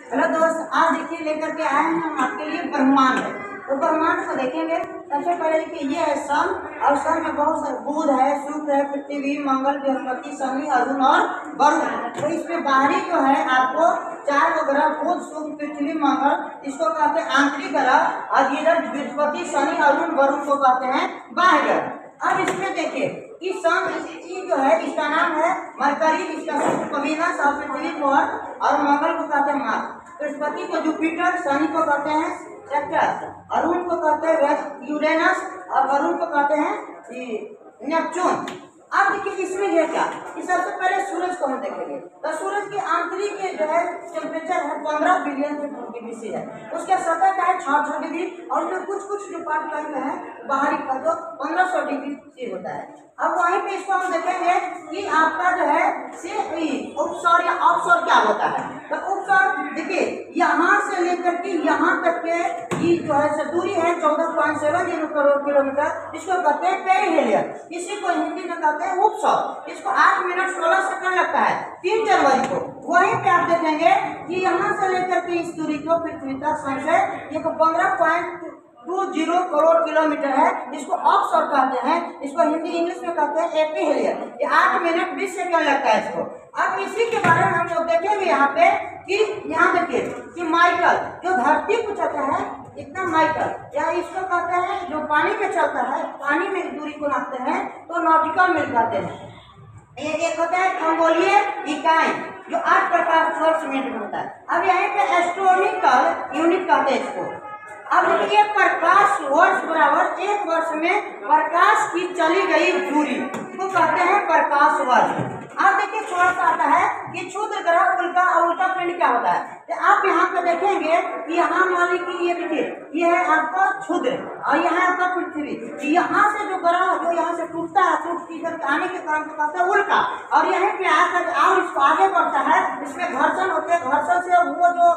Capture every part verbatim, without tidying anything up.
Hello दोस्त, आज देखिए लेकर के आए हैं हम आपके लिए ब्रह्मांड। तो ब्रह्मांड को देखेंगे। सबसे पहले देखिए ये है सन, और सन में बहुत सारे बुध है, शुक्र है, पृथ्वी, मंगल, बृहस्पति, शनि, अरुण और वरुण। तो इसमें बाहरी जो है आपको चार गो ग्रह बुध, शुक्र, पृथ्वी, मंगल, इसको कहते हैं आंतरिक ग्रह, और इधर बृहस्पति, शनि, अरुण, वरुण को कहते हैं बाह्य ग्रह। अब इसमें देखिए कि सन जो है इसका नाम है मरकरी, इसका शुक्र वीनस और पृथ्वी को और मंगल को कहते हैं मार्स, बृहस्पति को जुपिटर, शनि को कहते हैं सैटर्न, अरुण को कहते हैं यूरेनस और वरुण को कहते हैं नेपच्यून। अब देखिए इसमें है क्या कि सबसे पहले सूरज को हम देखेंगे। तो सूरज की आंतरिक जो है टेम्परेचर है पंद्रह बिलियन डिग्री से है, उसके सतह का है छह सौ डिग्री, और उसमें कुछ कुछ जो पार्ट का है बाहरी का जो पंद्रह सौ डिग्री से होता है। अब वहीं पे इसको हम देखेंगे कि आपका जो है से उपसौर या अवसौर क्या होता है। तो उपसौर देखिए यहाँ से लेकर के यहाँ तक के की जो है दूरी है चौदह point seven zero crore kilometre, इसको कहते हैं पेरिहेलियम, इसी को हिंदी में कहते हैं उपसौर। इसको आठ मिनट सोलह सेकंड लगता है तीन जनवरी को। वहीं पे आप देखेंगे कि यहाँ से लेकर के इस दूरी को पृथ्वी तक सबसे ये पंद्रह point two zero crore kilometre है, इसको ऑफशोर कहते हैं, इसको हिंदी इंग्लिश में कहते हैं एपीहेलियम। ये आठ मिनट बीस सेकंड लगता है इसको। अब इसी के बारे में हम लोग देखेंगे यहाँ पे कि यहाँ देखिए कि माइकल जो धरती को चलता है इतना माइकल, या इसको कहते हैं जो पानी में चलता है, पानी में दूरी को नापते हैं तो नॉटिकल मील कहते हैं। ये एक होता है खगोलीय इकाई जो आठ प्रकार वर्ष में होता है। अब यहाँ पे एस्ट्रोनॉमिकल यूनिट कहते हैं इसको। अब देखिए प्रकाश वर्ष बराबर एक वर्ष में प्रकाश की चली गई दूरी को कहते हैं प्रकाश वर्ष। अब देखिए थोड़ा सा आता है कि क्षुद्र ग्रह, उल्का और उल्का पिंड क्या होता है। तो आप यहाँ पे देखेंगे कि यहाँ मान लीजिए ये देखिए ये है आपका क्षुद्र और यहाँ आपका पृथ्वी। यहाँ से जो ग्रह जो यहाँ से टूटता है, टूट इधर आने के कारण कहता है उल्का, और यहाँ पे आकर और इसको आगे बढ़ता है, इसमें घर्षण होते हैं, घर्षण से वो जो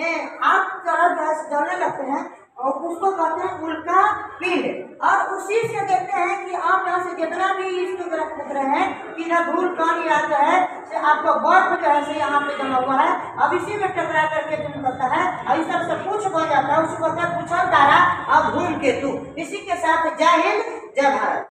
आग तरह गैस जलने लगते हैं और उसको कहते हैं उल्का पिंड। और उसी से देखते हैं कि आप यहाँ से जितना भी इसको ग्रह देख रहे हैं कि ना धूल कण या जो है से आपका बर्फ जो है से यहाँ पे जमा हुआ है, अब इसी में टकरा करके जो निकलता है और इस तरह से पूछ बन जाता है, उसको कहते हैं पूछल तारा और धूमकेतु। इसी के साथ जय हिंद, जय भारत।